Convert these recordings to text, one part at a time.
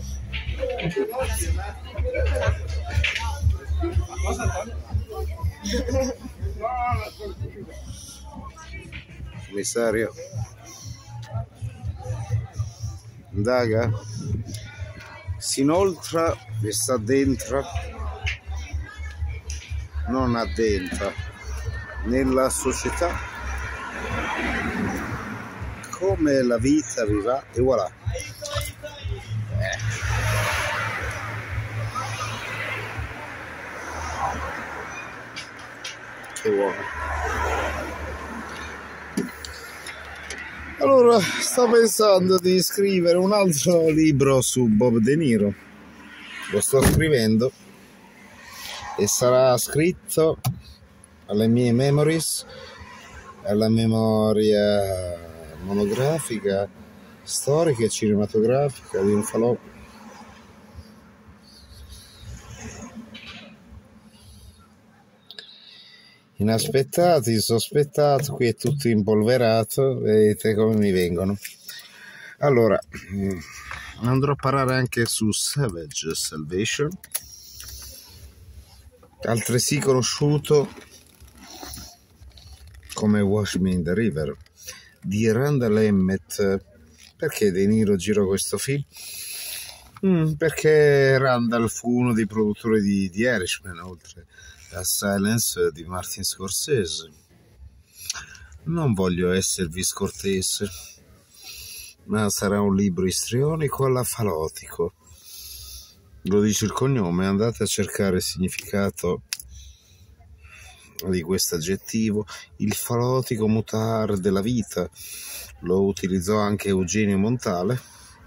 Commissario, indaga, si inoltra e sta dentro, non addentra, nella società, come la vita vivrà, e voilà. Che uomo. Allora, sto pensando di scrivere un altro libro su Bob De Niro. Lo sto scrivendo e sarà scritto alle mie memories, alla memoria monografica, storica e cinematografica di un falò. Inaspettato, insospettato, qui è tutto impolverato, vedete come mi vengono. Allora, andrò a parare anche su Savage Salvation, altresì conosciuto come Wash Me in the River, di Randall Emmett. Perché De Niro girò questo film? Perché Randall fu uno dei produttori di Irishman, oltre a Silence di Martin Scorsese. Non voglio esservi scortese, ma sarà un libro istrionico alla falotico. Lo dice il cognome, andate a cercare il significato di questo aggettivo. Il falotico mutar della vita lo utilizzò anche Eugenio Montale.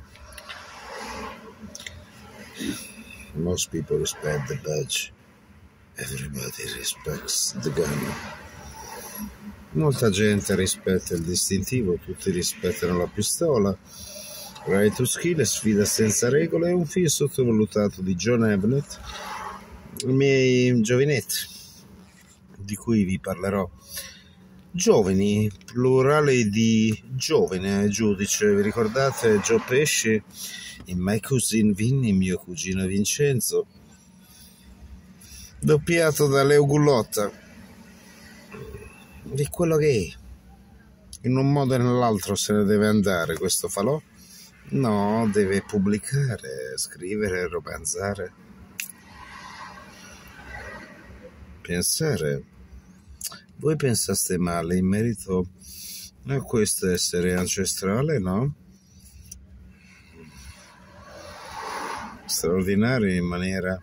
Most people respect the badge, everybody respects the gun. Molta gente rispetta il distintivo, tutti rispettano la pistola. Right to Skill, sfida senza regole, è un film sottovalutato di John Avnet, i miei giovinetti, di cui vi parlerò. Giovani, plurale di giovane, giudice. Vi ricordate Joe Pesci in My Cousin Vinny, mio cugino Vincenzo, doppiato da Leo Gullotta? Di quello che è, in un modo o nell'altro se ne deve andare questo falò. No, deve pubblicare, scrivere, romanzare, pensare. Voi pensaste male in merito a questo essere ancestrale, no? Straordinario in maniera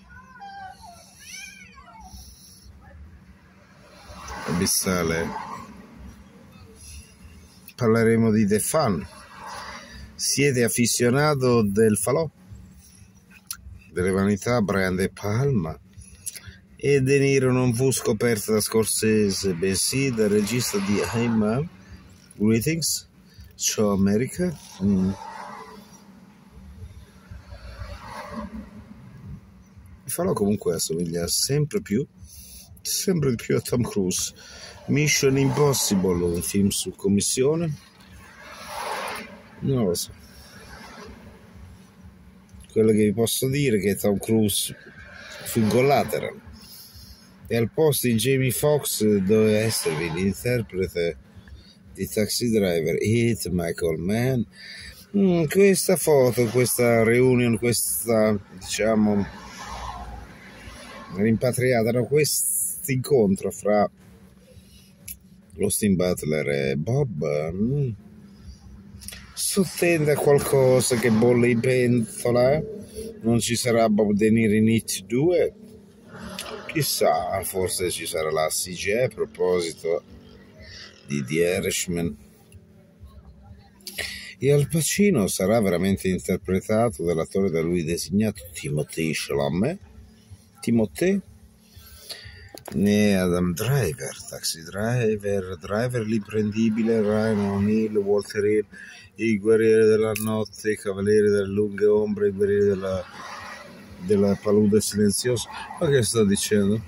abissale. Parleremo di The Fan. Siete affissionato del falò, delle vanità? Brian De Palma. E De Niro non fu scoperto da Scorsese, bensì dal regista di Hey Man, Greetings, Ciao America. Il falò comunque assomiglia sempre di più a Tom Cruise. Mission Impossible, un film su commissione? Non lo so. Quello che vi posso dire è che Tom Cruise fu Collateral e al posto di Jamie Foxx doveva esservi l'interprete di Taxi Driver, Hit Michael Mann. Questa foto, questa reunion, questa, diciamo, rimpatriata, no? Questo incontro fra Austin Butler e Bob sottende a qualcosa che bolle in pentola. Non ci sarà Bob De Niro in It 2? Chissà, forse ci sarà la CGI a proposito di The Irishman. E Al Pacino sarà veramente interpretato dall'attore da lui designato Timothée Chalamet? Timothée? Né Adam Driver, Taxi Driver l'imprendibile, Ryan O'Neal, Walter Hill, i guerrieri della notte, i cavalieri delle lunghe ombre, i guerrieri della palude silenziosa. Ma che sto dicendo?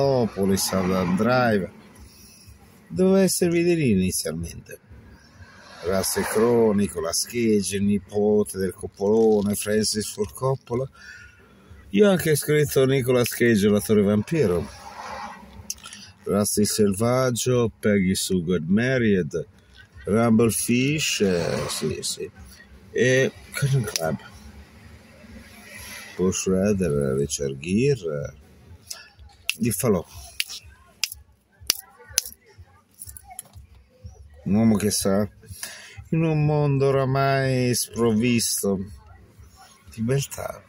Megalopolis, Adam Driver. Doveva esservi di lì inizialmente. Russell Crowe, Nicolas Cage, il nipote del Coppolone, Francis Ford Coppola. Io ho anche scritto Nicolas Cage, l'attore vampiro, Rusty Selvaggio, Peggy Sue Got Married, Rumblefish, sì, e Cotton Club, Paul Schrader, Richard Gere, di Falò. Un uomo che sa, in un mondo oramai sprovvisto di beltà.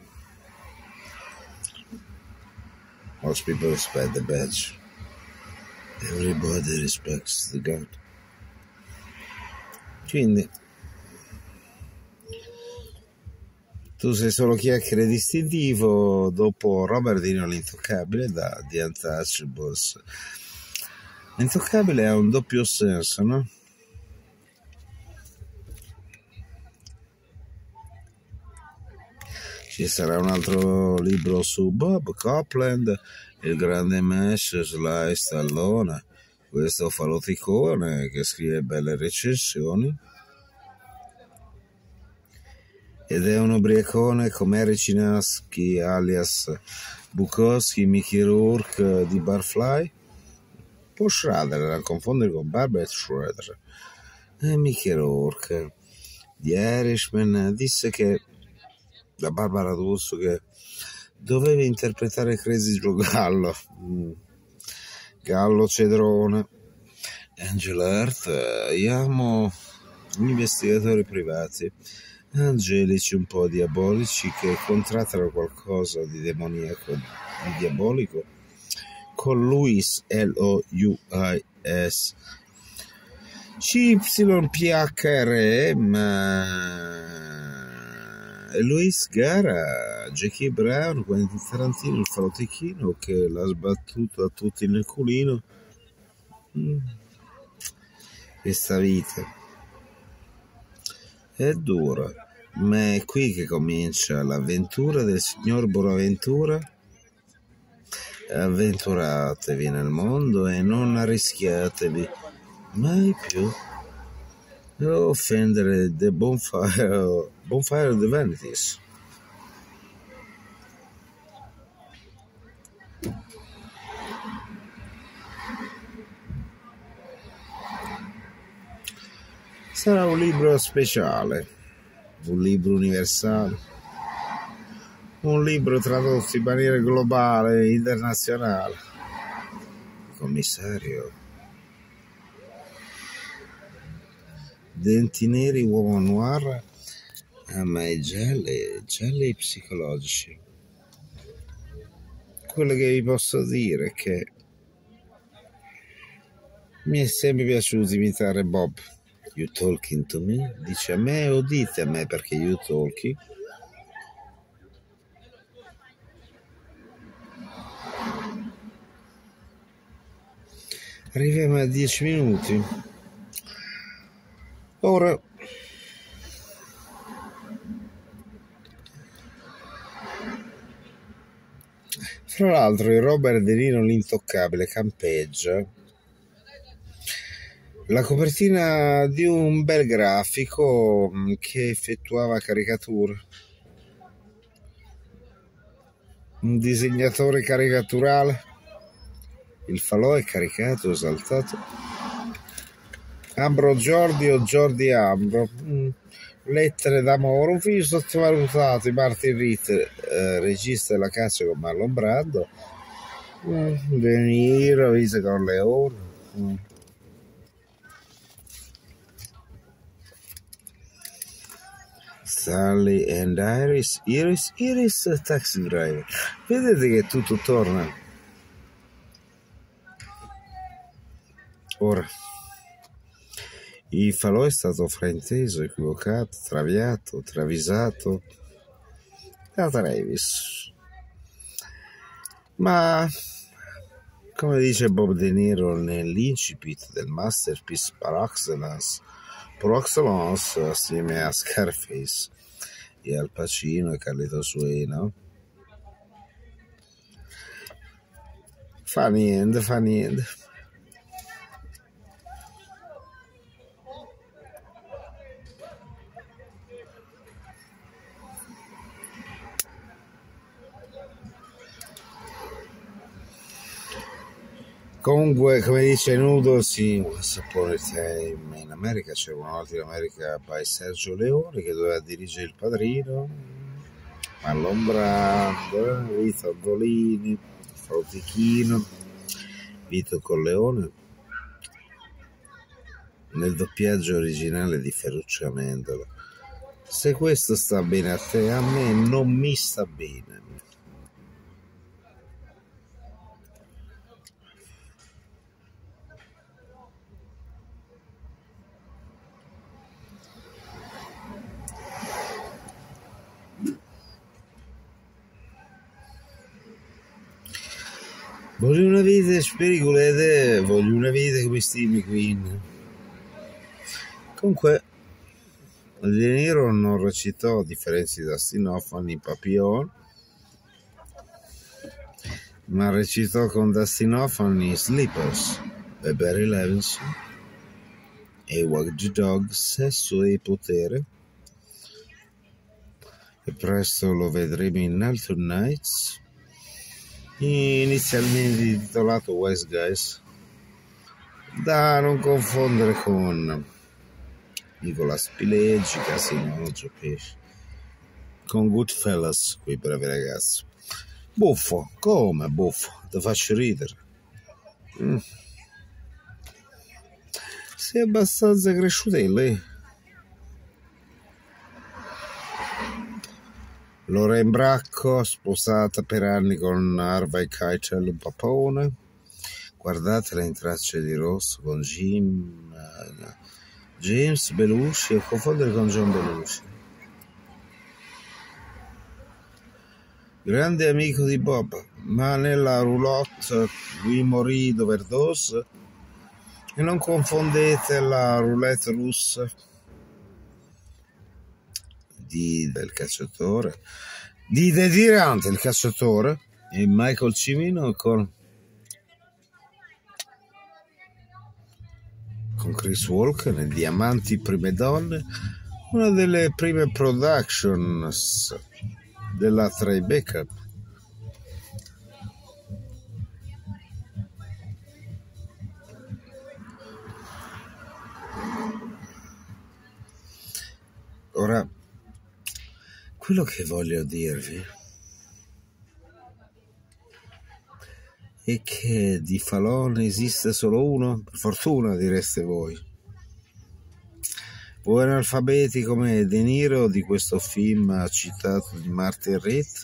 Most people respect the badge. Everybody respects the God. Quindi tu sei solo chiacchiere distintivo dopo Robert De Niro l'Intoccabile da The Untouchables. L'Intoccabile ha un doppio senso, no? Ci sarà un altro libro su Bob Copland, il grande Mesh, Sly Stallone, questo faloticone che scrive belle recensioni ed è un ubriacone come Harry Cinaski alias Bukowski, Mickey Rourke di Barfly, Paul Schrader da confondere con Barbet Schroeder, e Mickey Rourke di Irishman disse che da Barbara D'Urso che doveva interpretare Crazy Joe Gallo, Gallo Cedrone. Angela Earth, io amo gli investigatori privati, angelici un po' diabolici che contrattano qualcosa di demoniaco, di diabolico, con Louis, L-O-U-I-S, CYPHRM, Luis Gara, Jackie Brown, Quentin Tarantino, il falotichino che l'ha sbattuto a tutti nel culino. Questa vita è dura, ma è qui che comincia l'avventura del signor Bonaventura. Avventuratevi nel mondo e non arrischiatevi mai più a offendere the bonfire of the vanities. Sarà un libro speciale, un libro universale, un libro tradotto in maniera globale, internazionale. Commissario, denti neri, uomo noir, ma i gialli psicologici. Quello che vi posso dire è che mi è sempre piaciuto imitare Bob. You talking to me? Dice a me o dite a me perché you talking? Arriviamo a 10 minuti. Ora fra l'altro il Robert De Niro l'Intoccabile campeggia la copertina di un bel grafico che effettuava caricature, un disegnatore caricaturale. Il falò è caricato, esaltato. Ambro Giordi o Giordi Ambro, lettere d'amore, un film sottovalutato di Martin Ritter, regista della caccia con Marlon Brando, De Niro, Visa Corleone. Sally and Iris Taxi Driver. Vedete che tutto torna. Ora, il falò è stato frainteso, equivocato, traviato, travisato da Travis. Ma, come dice Bob De Niro nell'incipit del masterpiece par excellence, assieme a Scarface e Al Pacino e Carlito Sueno, fa niente. Comunque, come dice Noodles, in America c'era una volta in America by Sergio Leone che doveva dirigere Il Padrino, Marlon Brando, Vito Andolini, Fautichino, Vito Corleone, nel doppiaggio originale di Ferruccio Amendola. Se questo sta bene a te, a me non mi sta bene. Voglio una vita spericolata, voglio una vita come Steve McQueen. Comunque, De Niro non recitò, a differenza di Dustin Hoffman, in Papillon, ma recitò con Dustin Hoffman in Sleepers, e Barry Levinson, e Watch Dog, Sesso e Potere, e presto lo vedremo in Alton Nights, inizialmente intitolato Wise Guys, da non confondere con Nicolas Pileggi, Casino Pesce, con Goodfellas, quei bravi ragazzi. Buffo, come buffo, ti faccio ridere. Sei abbastanza cresciutelli. Lorraine Bracco, sposata per anni con Harvey Keitel, un papone. Guardatela in Tracce di rosso con James Belushi, e confondere con John Belushi. Grande amico di Bob, ma nella roulotte lui morì d'overdose. E non confondete la roulette russa del cacciatore, di The Tyrant, il cacciatore, e Michael Cimino con Chris Walken e Diamanti Prime Donne, una delle prime productions della Tribeca. Ora, quello che voglio dirvi è che di Falò esiste solo uno, per fortuna direste voi. Voi analfabeti come De Niro di questo film citato di Martin Ritt,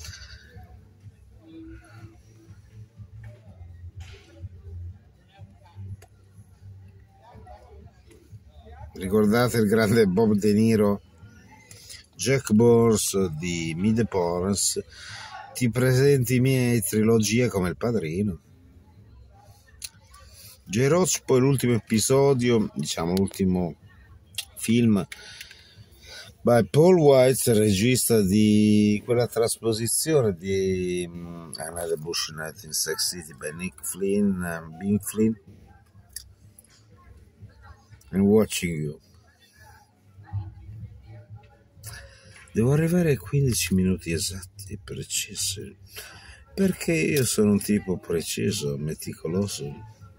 ricordate il grande Bob De Niro? Jack Bors di Mide Porns, ti presenti i miei trilogie come Il Padrino. J-Roach, poi l'ultimo episodio, diciamo l'ultimo film, by Paul Weitz, regista di quella trasposizione di Another Bush Night in Sex City by Nick Flynn, Bing Flynn, and Watching You. Devo arrivare ai 15 minuti esatti e precisi, perché io sono un tipo preciso, meticoloso.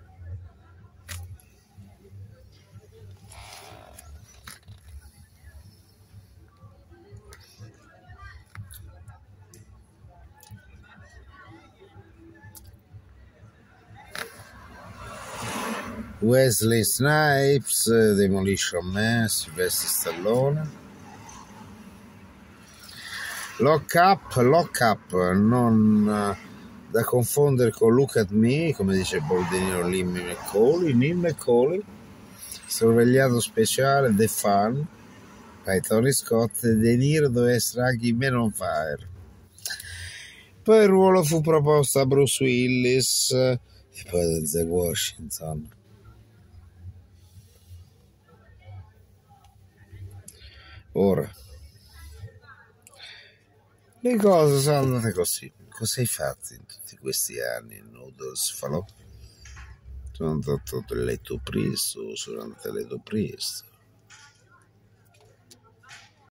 Wesley Snipes, Demolition Man, Sylvester Stallone. Lock Up, non da confondere con Look at Me, come dice Paul De Niro, Neil McCauley, Sorvegliato speciale, The Fun, by Tony Scott, e De Niro doveva essere anche in Men on Fire. Poi il ruolo fu proposto a Bruce Willis e poi Denzel Washington. Ora, le cose sono andate così. Cosa hai fatto in tutti questi anni, Noodles Falò? Sono andato a letto presto, sono andato a letto presto.